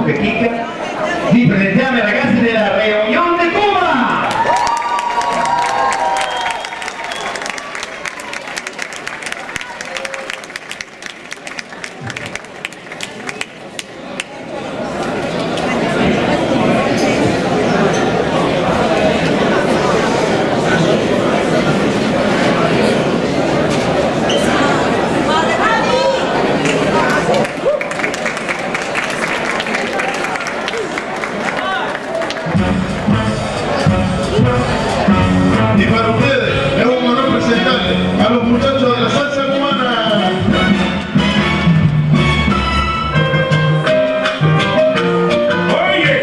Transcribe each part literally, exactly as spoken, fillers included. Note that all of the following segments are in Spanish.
Pequica, di presentiamo i ragazzi della Reunión de Cuba! Y para ustedes es un honor presentarles a los muchachos de la salsa cubana. Oye,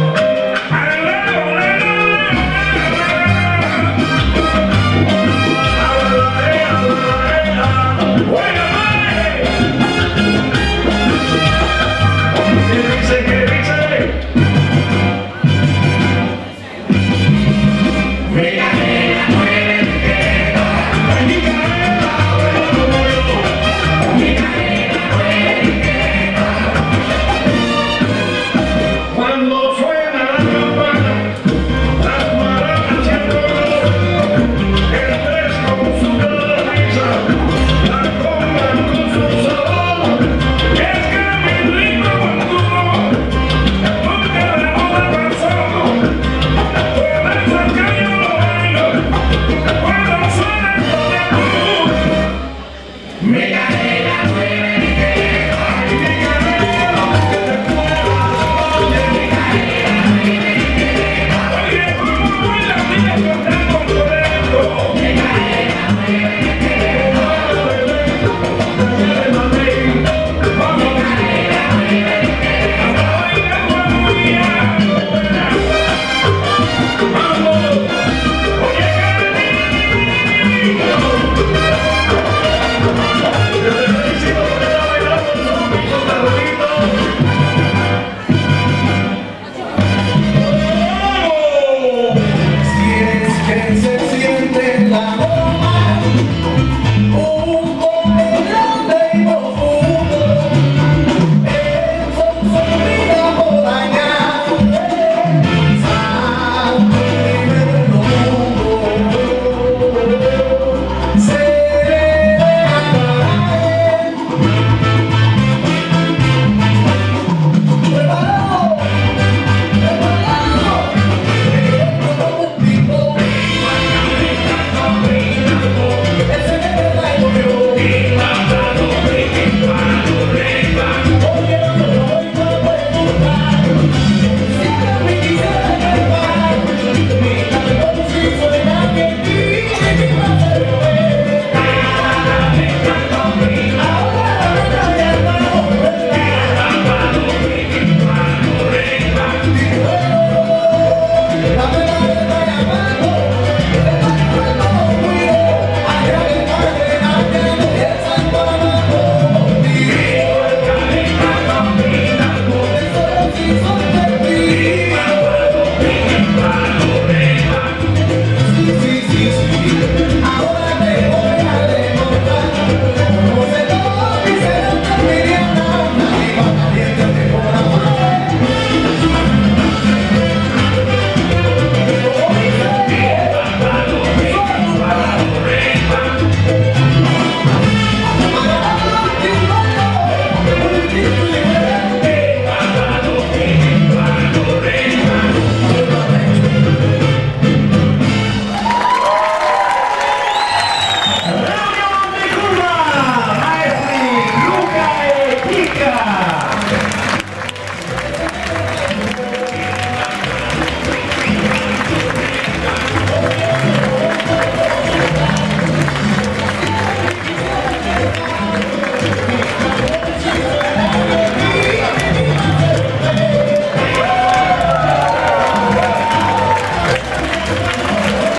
cuando suena la campana, las maracas y el dolor, el tres con su risa, la coman con su sabor. Es que mi rico Guantúo nunca le moda pasado, por eso que yo lo bailo cuando suena el dolor. Mi cadera muere mi querer, ay mi cadera, te puedo. Oye, ¿cómo bailan? Mira, yo tengo un colegio.